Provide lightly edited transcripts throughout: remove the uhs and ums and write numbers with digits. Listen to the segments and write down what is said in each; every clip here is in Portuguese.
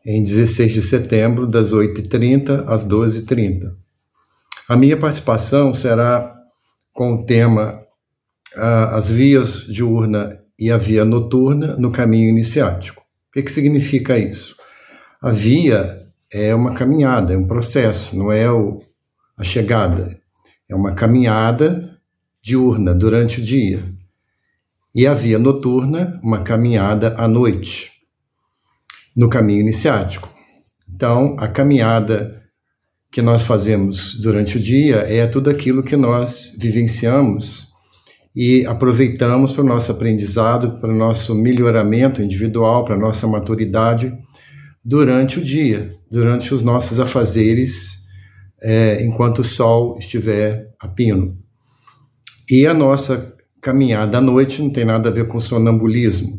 em 16 de setembro, das 8h30 às 12h30. A minha participação será com o tema as vias diurna e a via noturna no caminho iniciático. O que significa isso? A via é uma caminhada, é um processo, não é a chegada. É uma caminhada diurna durante o dia. E a via noturna, uma caminhada à noite, no caminho iniciático. Então, a caminhada que nós fazemos durante o dia é tudo aquilo que nós vivenciamos e aproveitamos para o nosso aprendizado, para o nosso melhoramento individual, para a nossa maturidade durante o dia, durante os nossos afazeres, enquanto o sol estiver a pino. E a nossa caminhada à noite não tem nada a ver com sonambulismo.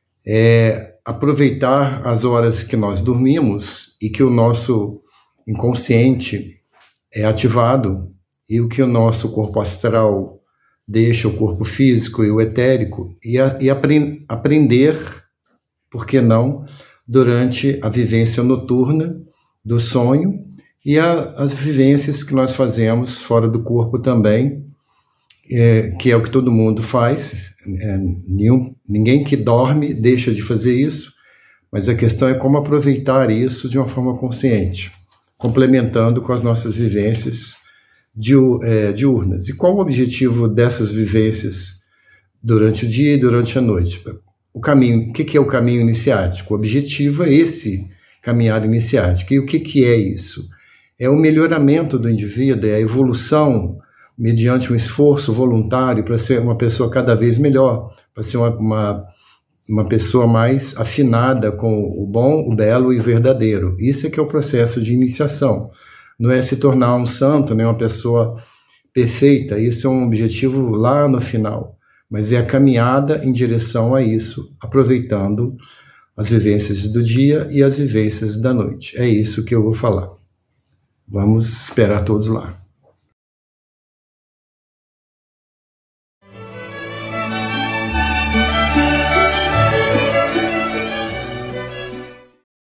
É aproveitar as horas que nós dormimos e que o nosso inconsciente é ativado e o que o nosso corpo astral deixa, o corpo físico e o etérico, e aprender, por que não, durante a vivência noturna do sonho e as vivências que nós fazemos fora do corpo também, que é o que todo mundo faz. Ninguém que dorme deixa de fazer isso, mas a questão é como aproveitar isso de uma forma consciente, complementando com as nossas vivências diurnas. E qual o objetivo dessas vivências durante o dia e durante a noite? O caminho, o que é o caminho iniciático? O objetivo é esse caminhada iniciática. E o que é isso? É o melhoramento do indivíduo, é a evolução mediante um esforço voluntário para ser uma pessoa cada vez melhor, para ser uma pessoa mais afinada com o bom, o belo e o verdadeiro. Isso é que é o processo de iniciação. Não é se tornar um santo, nem uma pessoa perfeita. Isso é um objetivo lá no final. Mas é a caminhada em direção a isso, aproveitando as vivências do dia e as vivências da noite. É isso que eu vou falar. Vamos esperar todos lá.